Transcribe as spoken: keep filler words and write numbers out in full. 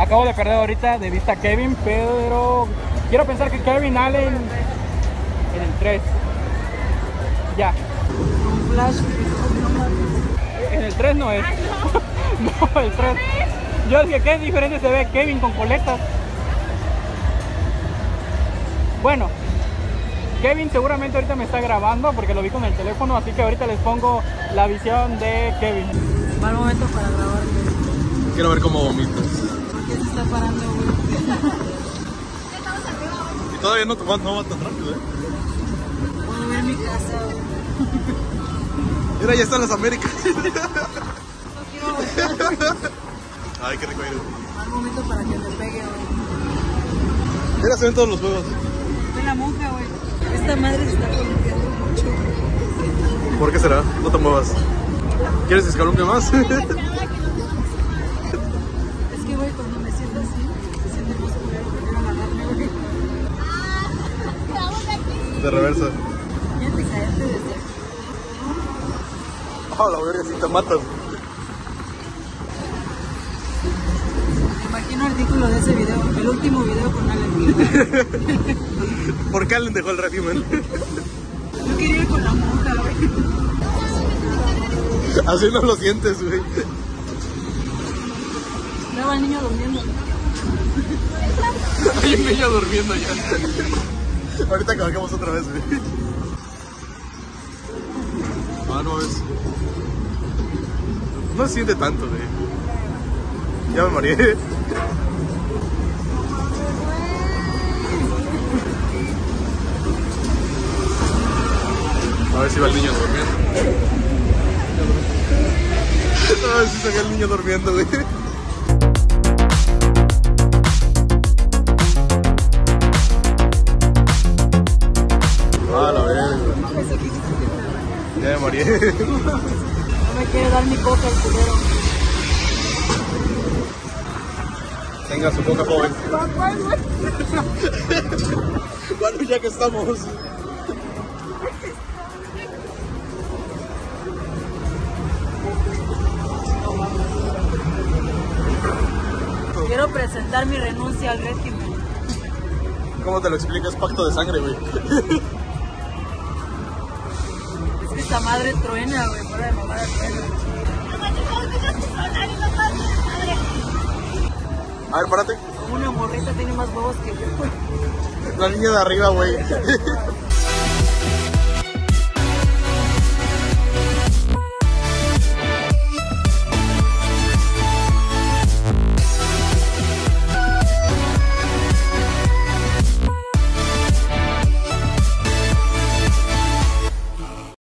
acabo de perder ahorita de vista a Kevin, pero quiero pensar que Kevin Allen en el tres. Ya. Un flash. En el tres no es. No, el tres. Yo dije, qué diferente se ve Kevin con coletas. Bueno, Kevin seguramente ahorita me está grabando porque lo vi con el teléfono, así que ahorita les pongo la visión de Kevin. Mal momento para grabar. Quiero ver cómo vomitas. ¿Por qué se está parando, güey? Y todavía no, no, no va tan rápido, ¿eh? Puedo ver mi casa, güey. Mira, ya están las Américas. No quiero voltear. Ay, qué rico aire. Mal momento para que me pegue, güey. Mira, se ven todos los juegos. Ve la monja, güey. Esta madre se está columpiando mucho. ¿Por qué será? No te muevas. ¿Quieres escalumpia más? Es que, güey, cuando me siento así, se siente más culero. Prefiero amarrarme, güey. De reversa. Fíjate, caerte desde... Ah, la verga, si te matas. Me imagino el título de ese video, el último video con Allen. ¿Por qué Allen dejó el régimen? Yo quería ir con la monja, güey. Así no lo sientes, güey. Veo al niño durmiendo. Hay un niño durmiendo ya. Ahorita cargamos otra vez, güey. Ah, no ves. No se siente tanto, güey. Ya me mareé. A ver si va el niño durmiendo. A ver si se ve el niño durmiendo, güey. Ah, la verga. Ya me mareé. No me quiere dar mi coca el culero. Tenga su coca, joven. Bueno, ya que estamos. Quiero presentar mi renuncia al régimen. ¿Cómo te lo explicas? Pacto de sangre, güey. Es que esta madre truena, güey, fuera de mamar al truena. A ver, párate. Como una morrita tiene más huevos que yo, güey. La niña de arriba, güey.